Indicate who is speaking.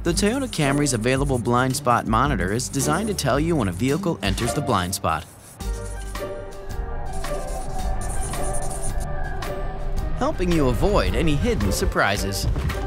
Speaker 1: The Toyota Camry's available blind spot monitor is designed to tell you when a vehicle enters the blind spot, helping you avoid any hidden surprises.